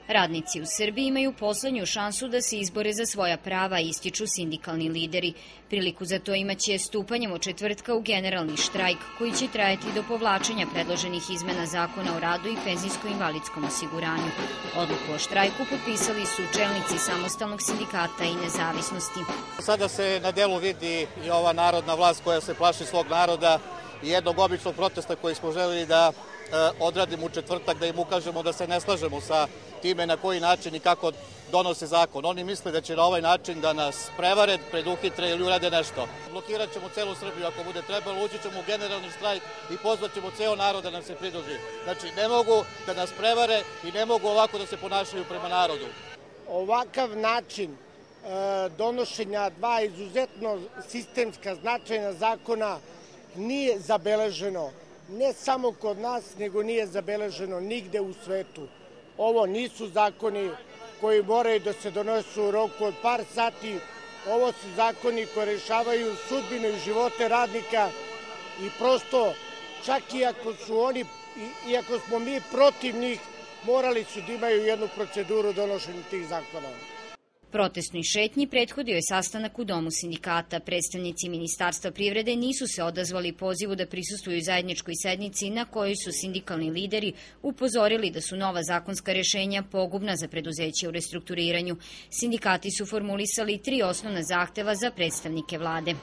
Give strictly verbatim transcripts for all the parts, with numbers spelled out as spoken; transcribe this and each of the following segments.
Radnici u Srbiji imaju poslednju šansu da se izbore za svoja prava, ističu sindikalni lideri. Priliku za to imaće stupanjem od četvrtka u generalni štrajk, koji će trajati do povlačenja predloženih izmena Zakona o radu i penzijsko-invalidskom osiguranju. Odluku o štrajku potpisali su čelnici Samostalnog sindikata i Nezavisnosti. Sada se na delu vidi i ova narodna vlast koja se plaši svog naroda i jednog običnog protesta koji smo želeli da odradimo u četvrtak, da im ukažemo da se ne slažemo sa time na koji način i kako donose zakon. Oni misle da će na ovaj način da nas prevare, preduhitre ili urade nešto. Blokirat ćemo celu Srbiju ako bude trebalo, ući ćemo u generalni štrajk i pozvat ćemo ceo narod da nam se pridruži. Znači, ne mogu da nas prevare i ne mogu ovako da se ponašaju prema narodu. Ovakav način donošenja dva izuzetno sistemska značajna zakona nije zabeleženo ne samo kod nas, nego nije zabeleženo nigde u svetu. Ovo nisu zakoni koji moraju da se donesu u roku od par sati. Ovo su zakoni koji rešavaju sudbinu i živote radnika i prosto, čak i ako su oni, iako smo mi protiv njih, morali su da imaju jednu proceduru donošenja tih zakona. Protestnoj šetnji prethodio je sastanak u Domu sindikata. Predstavnici Ministarstva privrede nisu se odazvali pozivu da prisustvuju zajedničkoj sednici na kojoj su sindikalni lideri upozorili da su nova zakonska rešenja pogubna za preduzeće u restrukturiranju. Sindikati su formulisali tri osnovna zahteva za predstavnike vlade.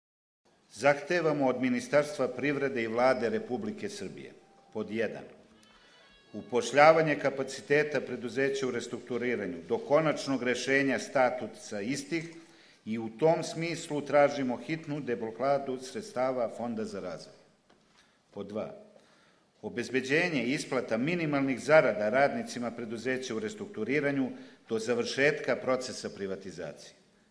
Zahtevamo od Ministarstva privrede i vlade Republike Srbije pod jedan. Upošljavanje kapaciteta preduzeća u restrukturiranju do konačnog rešenja statusa istih i u tom smislu tražimo hitnu deblokadu sredstava Fonda za razvoj. Pod dva. Obezbeđenje i isplata minimalnih zarada radnicima preduzeća u restrukturiranju do završetka procesa privatizacije.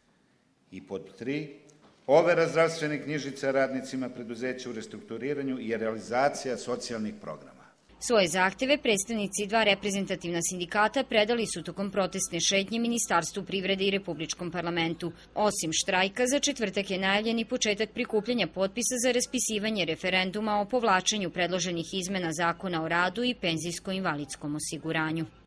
I pod tri. Overa zdravstvenih knjižica radnicima preduzeća u restrukturiranju i realizacija socijalnih programa. Svoje zahteve predstavnici dva reprezentativna sindikata predali su tokom protestne šetnje Ministarstvu privrede i Republičkom parlamentu. Osim štrajka, za četvrtak je najavljen i početak prikupljanja potpisa za raspisivanje referenduma o povlačenju predloženih izmena Zakona o radu i penzijsko-invalidskom osiguranju.